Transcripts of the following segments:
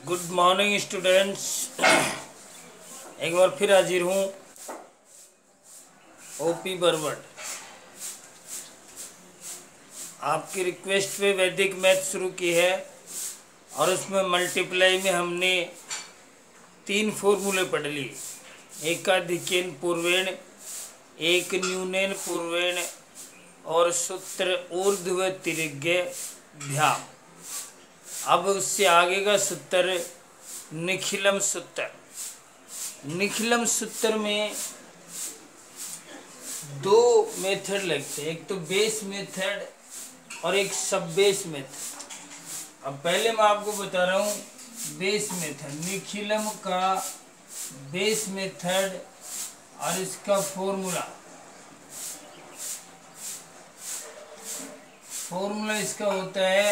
Good morning students. एक बार फिर हाजिर हूँ ओपी बरबट। आपकी रिक्वेस्ट पे वैदिक मैथ शुरू की है और उसमें मल्टीप्लाई में हमने 3 फॉर्मूले पढ़ लिए। एक का अधिकेन पूर्वेण, एक न्यूनेन पूर्वेण और सूत्र ऊर्ध्व तिर्य्य भ्याम। अब उससे आगे का सूत्र निखिलम सूत्र। निखिलम सूत्र में 2 मेथड लगते हैं, एक तो बेस मेथड और एक सब बेस मेथड। अब पहले मैं आपको बता रहा हूँ बेस मेथड, निखिलम का बेस मेथड और इसका फॉर्मूला इसका होता है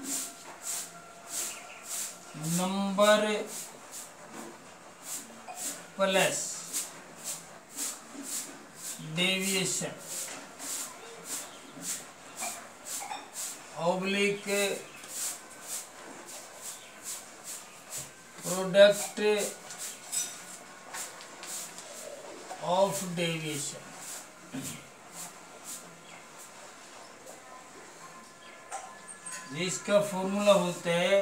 number plus deviation oblique product of deviation. इसका फॉर्मूला होता है,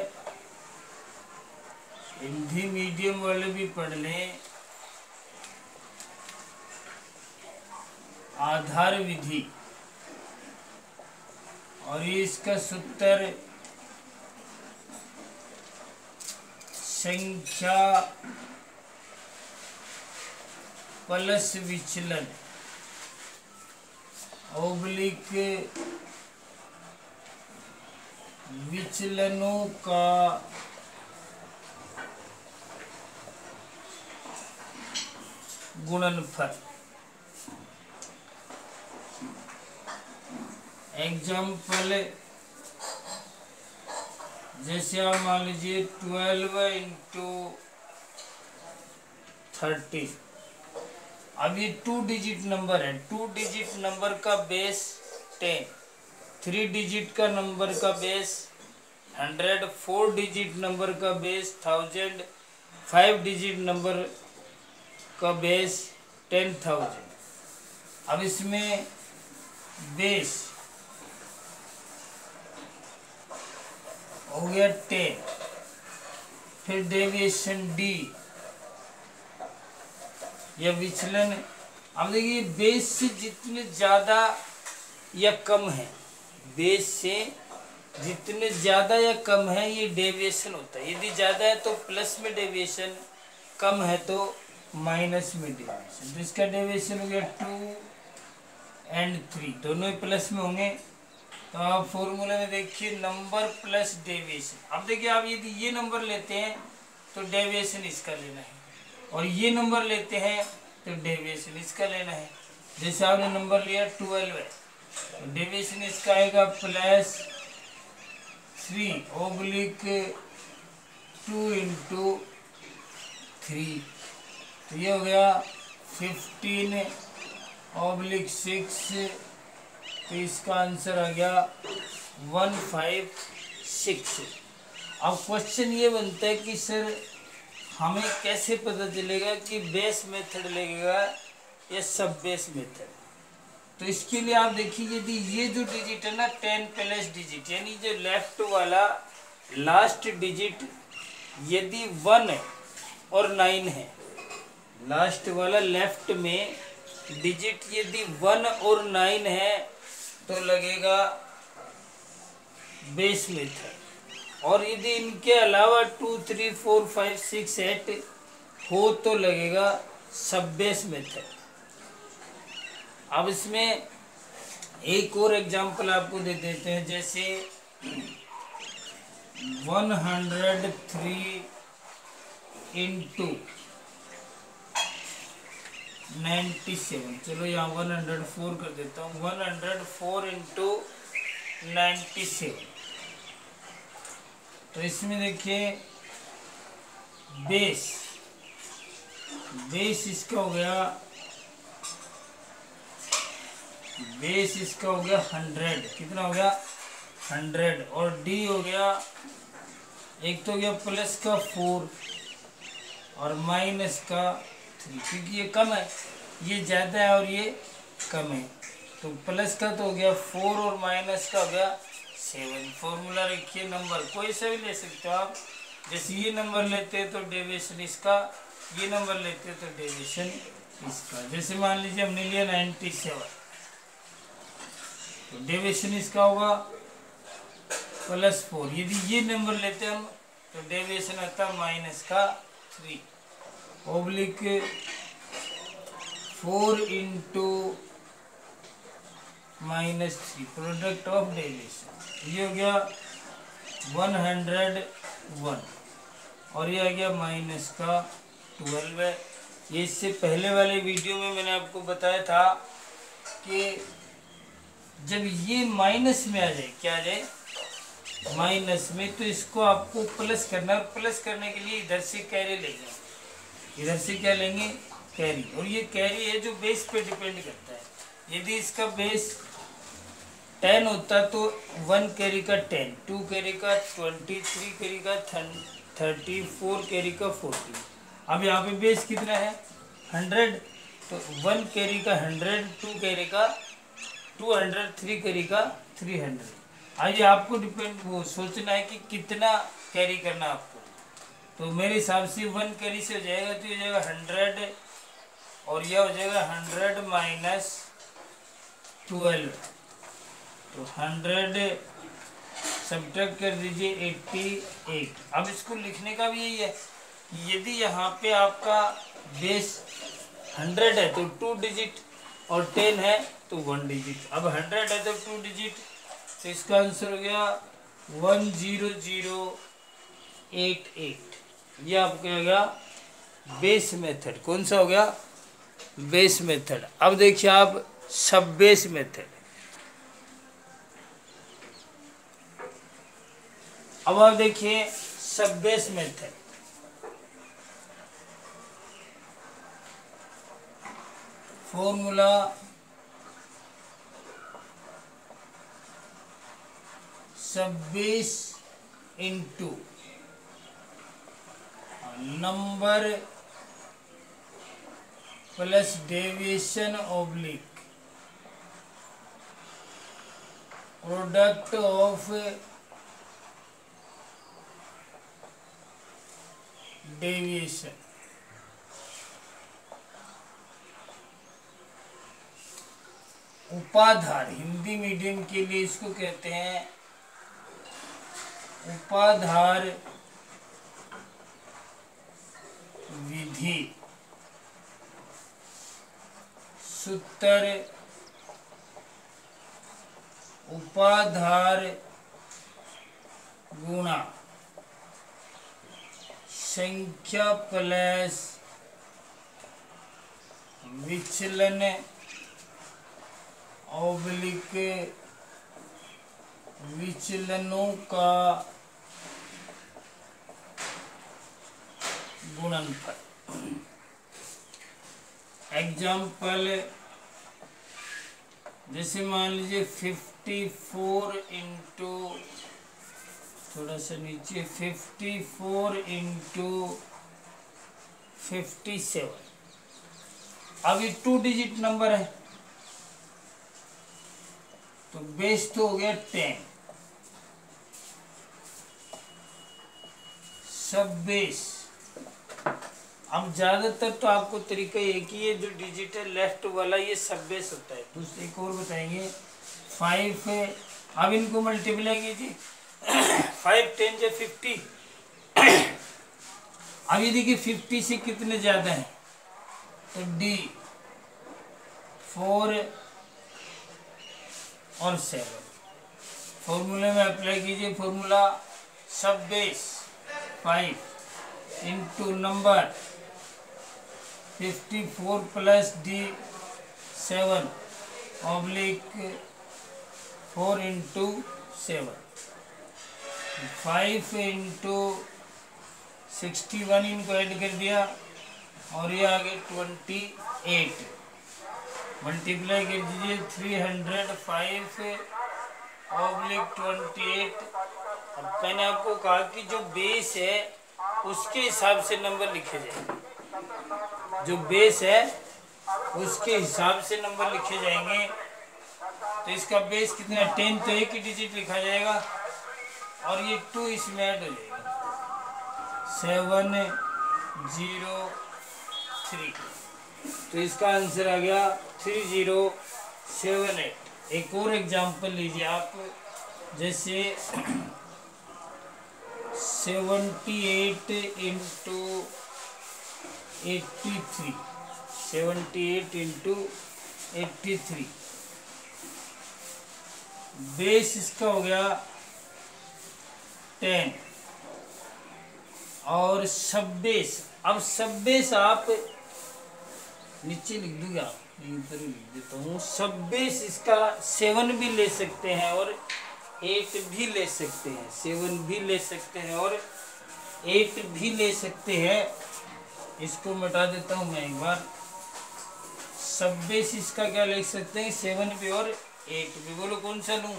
हिंदी मीडियम वाले भी पढ़ लें, आधार विधि। और ये इसका सूत्र संख्या प्लस विचलन ऑब्लिक विचलनों का गुणनफल। एग्जाम्पल, जैसे आप मान लीजिए 12 इंटू 30। अब ये 2 डिजिट नंबर है, 2 डिजिट नंबर का बेस 10, 3 डिजिट का नंबर का बेस 100, 4 डिजिट नंबर का बेस 1000, 5 डिजिट नंबर का बेस 10,000। अब इसमें बेस हो गया 10, फिर डेविएशन डी या विचलन। अब देखिए बेस से जितने ज़्यादा या कम है, बेस से जितने ज़्यादा या कम है ये डेविएशन होता है। यदि ज़्यादा है तो प्लस में डेविएशन, कम है तो माइनस में डेविएशन। तो इसका डेविएशन हो गया 2 और 3, दोनों ही प्लस में होंगे। तो आप फॉर्मूले में देखिए नंबर प्लस डेविएशन। अब देखिए आप यदि ये नंबर लेते हैं तो डेविएशन इसका लेना है, और ये नंबर लेते हैं तो डेविएशन इसका लेना है। जैसे आपने नंबर लिया 12 है तो डेविएशन इसका आएगा +3 ऑब्लिक 2 इंटू 3। तो ये हो गया 15 ऑब्लिक 6। तो इसका आंसर आ गया 156। अब क्वेश्चन ये बनता है कि सर हमें कैसे पता चलेगा कि बेस मेथड लगेगा या सब बेस मेथड। तो इसके लिए आप देखिए, यदि ये जो डिजिट है ना 10 प्लस डिजिट, यानी जो लेफ्ट वाला लास्ट डिजिट यदि 1 और 9 है, लास्ट वाला लेफ्ट में डिजिट यदि 1 और 9 है तो लगेगा बेस मेथड। और यदि इनके अलावा 2, 3, 4, 5, 6, 8 हो तो लगेगा सब बेस मेथड। अब इसमें एक और एग्जांपल आपको दे देते हैं, जैसे 103 इंटू 97। चलो यहाँ 104 कर देता हूँ, 104 इंटू 97। तो इसमें देखिए बेस इसका हो गया, बेस इसका हो गया 100। कितना हो गया? 100। और डी हो गया एक तो गया प्लस का 4 और माइनस का 3, क्योंकि ये कम है, ये ज़्यादा है और ये कम है। तो प्लस का तो हो गया 4 और माइनस का हो गया 7। फॉर्मूला रखिए, नंबर कोई सा भी ले सकते हो आप। जैसे ये नंबर लेते हैं तो डेविएशन इसका, ये नंबर लेते हैं तो डेविएशन इसका। जैसे मान लीजिए हमने लिया 97, तो डेविएशन इसका होगा +4। यदि ये नंबर लेते हैं हम तो डेविएशन आता है माइनस का 3 oblique 4 into -3 product of deviation. ये हो गया 101 और ये आ गया माइनस का 12 है। ये इससे पहले वाले वीडियो में मैंने आपको बताया था कि जब ये माइनस में आ जाए, क्या आ जाए माइनस में, तो इसको आपको प्लस करना है। और प्लस करने के लिए इधर से कैरी लेंगे, इधर से क्या लेंगे कैरी। और ये कैरी है जो बेस पे डिपेंड करता है। यदि इसका बेस 10 होता तो 1 कैरी का 10, 2 कैरी का 20, 3 कैरी का 30, 4 कैरी का 40। अब यहाँ पे बेस कितना है 100, तो 1 कैरी का 100, 2 कैरी का 200, 3 कैरी का 300। आइए आपको डिपेंड वो सोचना है कि कितना कैरी करना आपको। तो मेरे हिसाब से 1 कैरी से हो जाएगा, तो ये हो जाएगा 100 और यह हो जाएगा 100 माइनस 12, तो 100 सब्ट्रैक्ट कर दीजिए 88। अब इसको लिखने का भी यही है, यदि यहाँ पे आपका बेस 100 है तो 2 डिजिट और 10 है तो 1 डिजिट। अब 100 है तो 2 डिजिट, तो इसका आंसर हो गया 10088। ये आपका हो गया बेस मेथड। कौन सा हो गया बेस मेथड। अब देखिए आप सब बेस मेथड। अब आप देखिए sub base method. Formula sub base into number plus deviation oblique product of deviation. उपाधार, हिंदी मीडियम के लिए इसको कहते हैं उपाधार विधि। सूत्र उपाधार गुणा संख्या प्लस विचलन ऑब्लिक विचलनों का गुणनफल। एग्जाम्पल, जैसे मान लीजिए 54 इंटू, थोड़ा सा नीचे, 54 इंटू 57। अब ये 2 डिजिट नंबर है तो बेस तो हो गया 10। सब बेस। अब ज्यादातर तो आपको तरीका ये कि ये जो डिजिटल लेफ्ट वाला ये सब बेस होता है। दूसरे एक और बताएंगे 5 है। अब इनको मल्टीप्लाई कीजिए 5 10 से 50। अब ये देखिए 50 से कितने ज्यादा है तो D 4 और 7। फॉर्मूले में अप्लाई कीजिए। Formula sub base 5 into number 54 plus D 7 oblique 4 into 7। 5 into 61 इनको ऐड कर दिया और ये आगे 28। मल्टीप्लाई कर दीजिए 305 ऑब्लिक 28 अब मैंने आपको कहा कि जो बेस है उसके हिसाब से नंबर लिखे जाएंगे, जो बेस है उसके हिसाब से नंबर लिखे जाएंगे। तो इसका बेस कितना है 10, तो एक ही डिजिट लिखा जाएगा और ये 2 इसमें ऐड हो जाएगा 703। तो इसका आंसर आ गया 3078। एक और एग्जांपल लीजिए आप, जैसे 78 इंटू 83, 78 इंटू 83, बेस इसका हो गया 10 और सब बेस। अब सब बेस आप नीचे लिख दूंगा, ऊपर ही लिख देता हूँ। सब बेस इसका 7 भी ले सकते हैं और 8 भी ले सकते हैं, 7 भी ले सकते हैं और 8 भी ले सकते हैं। इसको मिटा देता हूँ मैं एक बार। सब बेस इसका क्या लिख सकते हैं 7 भी और 8 भी। बोलो कौन सा लूँ?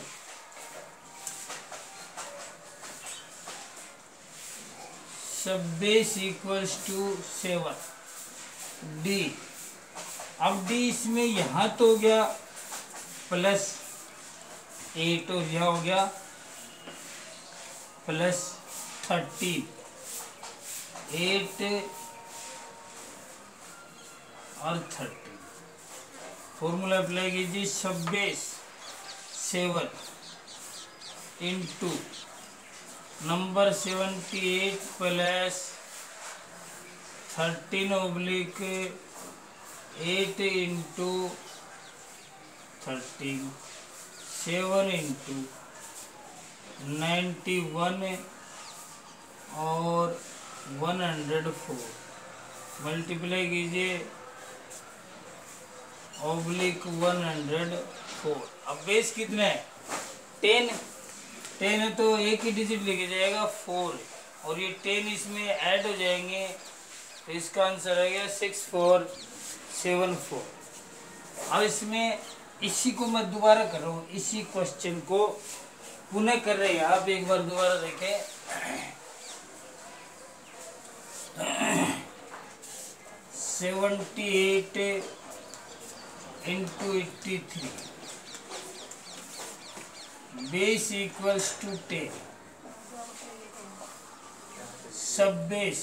Sub base equals to 7 D. अब डी इसमें यहाँ तो हो गया प्लस 8 और यह हो गया प्लस 13, 8 और 13। फॉर्मूला अप्लाई कीजिए। Sub base 7 into number 78 plus 13/8 into 13, 7 into 91 और 104 मल्टीप्लाई कीजिए /104। अब बेस कितना है 10 है तो एक ही डिजिट लेके जाएगा 4 और ये 10 इसमें ऐड हो जाएंगे तो इसका आंसर आ गया 6474। अब इसमें इसी को मैं दोबारा कर रहा हूँ, इसी क्वेश्चन को पुनः कर रहे हैं आप। एक बार दोबारा देखें। 78 इंटू 83 बेस इक्वल्स टू 10। सब बेस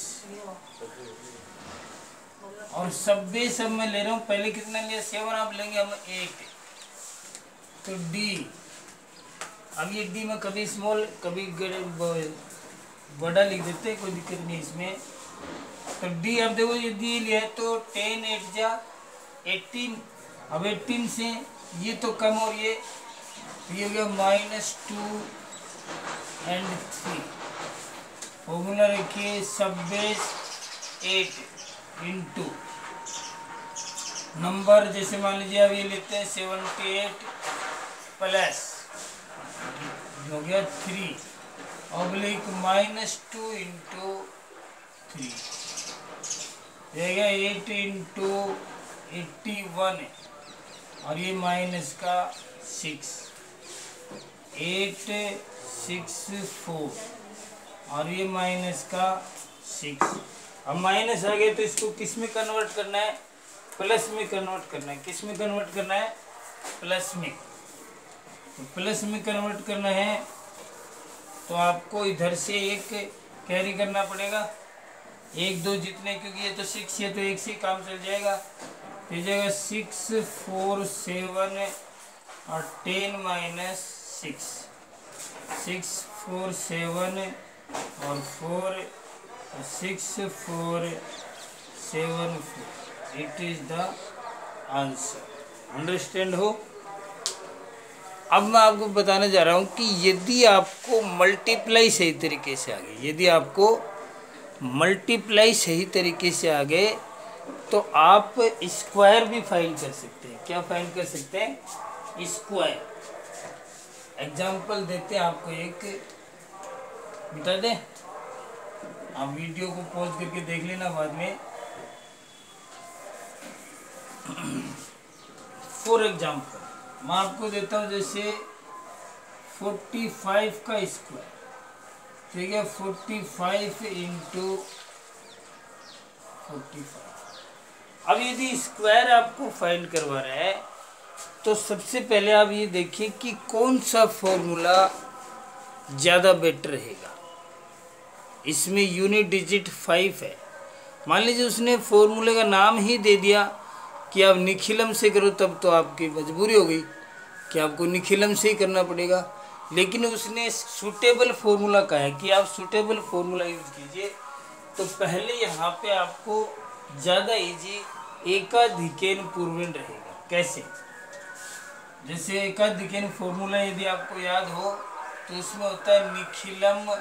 और सब बेस अब मैं ले रहा हूँ, पहले कितना लिया 7, आप लेंगे हम 8। तो डी, अब ये डी में कभी स्मॉल कभी बड़ा लिख देते हैं, कोई दिक्कत नहीं इसमें। तो डी अब देखो ये डी लिया है तो 10 8 जा 18। अब 18 से ये तो कम और ये हो गया -2 and 3। फॉर्मूला रखिए सब बेस 8 इंटू नंबर, जैसे मान लीजिए अब ये लेते हैं 78 प्लस हो गया 3 -2 इंटू 3 रहेगा 8 इंटू 81 और ये माइनस का 6, 864 और ये माइनस का 6। अब माइनस आ गया तो इसको किस में कन्वर्ट करना है? प्लस में कन्वर्ट करना है। किस में कन्वर्ट करना है? प्लस में। तो प्लस में कन्वर्ट करना है तो आपको इधर से एक कैरी करना पड़ेगा, 1 2 जितने, क्योंकि ये तो 6 है तो एक से काम चल जाएगा। तो ये जाएगा 6 4 7 और 10 - 6, 6 4 7 और 4 6 4 7 4। It is the answer. Understand हो? अब मैं आपको बताने जा रहा हूँ कि यदि आपको मल्टीप्लाई सही तरीके से आ गई, यदि आपको मल्टीप्लाई सही तरीके से आ गए तो आप स्क्वायर भी फाइंड कर सकते हैं। क्या फाइंड कर सकते हैं? स्क्वायर। एग्जाम्पल देते हैं आपको, एक बता दें, आप वीडियो को पॉज करके देख लेना बाद में। फॉर एग्जाम्पल मैं आपको देता हूँ जैसे 45 का स्क्वायर, ठीक है, 45 इंटू 45। अब यदि स्क्वायर आपको फाइंड करवा रहा है तो सबसे पहले आप ये देखिए कि कौन सा फॉर्मूला ज़्यादा बेटर रहेगा। इसमें यूनिट डिजिट 5 है। मान लीजिए उसने फॉर्मूले का नाम ही दे दिया कि आप निखिलम से करो, तब तो आपकी मजबूरी हो गई कि आपको निखिलम से ही करना पड़ेगा। लेकिन उसने सूटेबल फॉर्मूला कहा है कि आप सूटेबल फॉर्मूला यूज कीजिए। तो पहले यहाँ पे आपको ज़्यादा इजी एकाधिकेन पूर्वेन रहेगा। कैसे? जैसे एकाधिकेन फॉर्मूला यदि आपको याद हो तो उसमें होता है निखिलम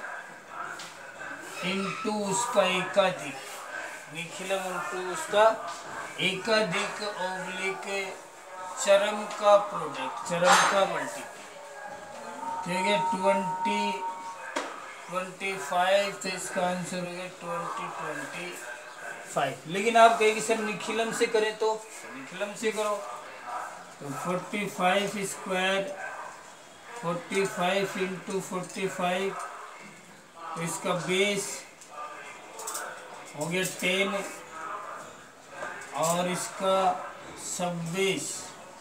इंटू उसका एकाधिक, निखिलम इंटू उसका एकाधिक ओब्लिक चरम का प्रोडक्ट, चरम का मल्टीपल। ठीक है, 20 25, तो इसका आंसर हो गया 20 25। लेकिन आप कहेंगे सर निखिलम से करें तो निखिलम से करो, तो 45 स्क्वायर 45 इंटू 45, तो इसका बेस हो गया 10 और इसका सब बेस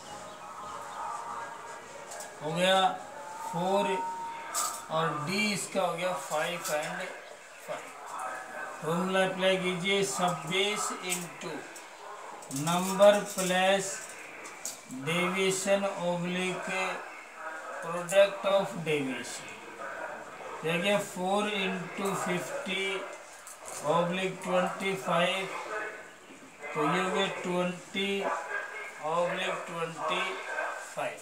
हो गया 4 और डी इसका हो गया 5 एंड 5। फॉर्मूला अप्लाई कीजिए, sub base into number plus deviation oblique product of deviation. देखिए 4 इंटू 50 ओब्लिक 25, तो ये हो गया 20 ओब्लिक 25।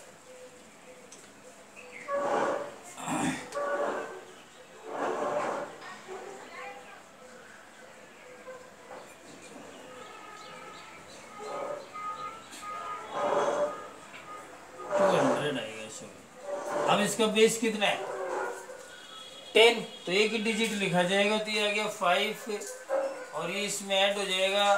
अब इसका बेस कितना है 10, तो एक ही डिजिट लिखा जाएगा, तो ये आ गया 5 और ये इसमें ऐड हो जाएगा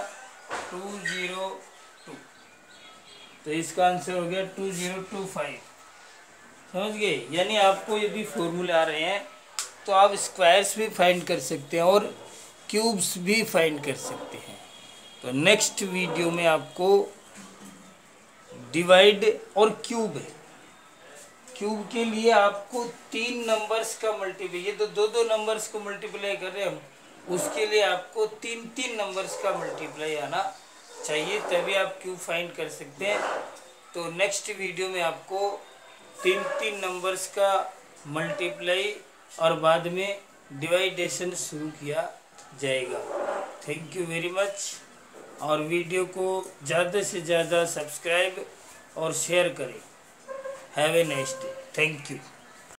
202, तो इसका आंसर हो गया 2025। समझ गए? यानी आपको यदि फॉर्मूले आ रहे हैं तो आप स्क्वायर्स भी फाइंड कर सकते हैं और क्यूब्स भी फाइंड कर सकते हैं। तो नेक्स्ट वीडियो में आपको डिवाइड और क्यूब है। क्यूब के लिए आपको 3 नंबर्स का मल्टीप्लाई, ये तो 2 नंबर्स को मल्टीप्लाई कर रहे हैं हम, उसके लिए आपको 3 नंबर्स का मल्टीप्लाई आना चाहिए, तभी आप क्यूब फाइंड कर सकते हैं। तो नेक्स्ट वीडियो में आपको 3 नंबर्स का मल्टीप्लाई और बाद में डिवाइडेशन शुरू किया जाएगा। थैंक यू वेरी मच, और वीडियो को ज़्यादा से ज़्यादा सब्सक्राइब और शेयर करें। Have a nice day. Thank you.